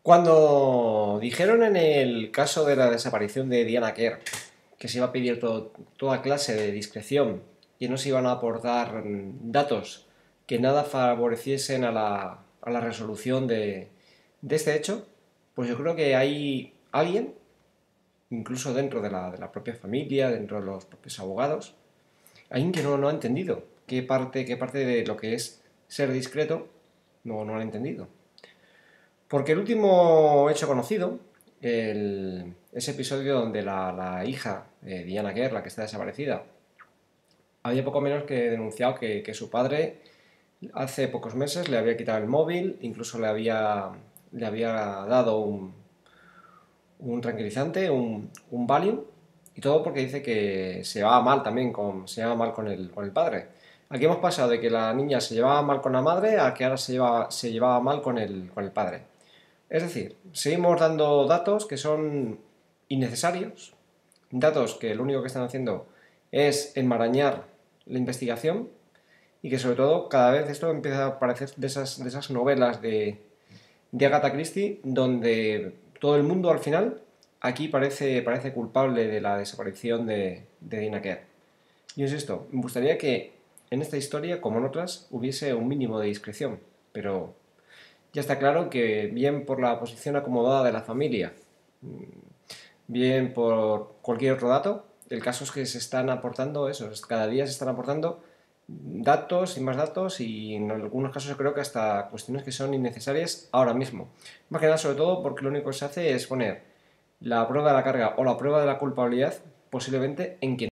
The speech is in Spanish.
Cuando dijeron en el caso de la desaparición de Diana Kerr que se iba a pedir toda clase de discreción y no se iban a aportar datos que nada favoreciesen a la resolución de este hecho, pues yo creo que hay alguien, incluso dentro de la propia familia, dentro de los propios abogados, alguien que no ha entendido qué parte de lo que es ser discreto no lo ha entendido. Porque el último hecho conocido, ese episodio donde la hija, Diana Kerr, la que está desaparecida, había poco menos que denunciado que su padre hace pocos meses le había quitado el móvil, incluso le había dado un tranquilizante, un Valium, y todo porque dice que se llevaba mal también con el padre. Aquí hemos pasado de que la niña se llevaba mal con la madre a que ahora se llevaba mal con el padre. Es decir, seguimos dando datos que son innecesarios, datos que lo único que están haciendo es enmarañar la investigación y que sobre todo cada vez esto empieza a parecer de esas novelas de Agatha Christie donde todo el mundo al final aquí parece culpable de la desaparición de Dina Kerr. Yo insisto, me gustaría que en esta historia, como en otras, hubiese un mínimo de discreción, pero ya está claro que bien por la posición acomodada de la familia, bien por cualquier otro dato, el caso es que se están aportando eso, cada día se están aportando datos y más datos y en algunos casos yo creo que hasta cuestiones que son innecesarias ahora mismo. Más que nada sobre todo porque lo único que se hace es poner la prueba de la carga o la prueba de la culpabilidad posiblemente en quien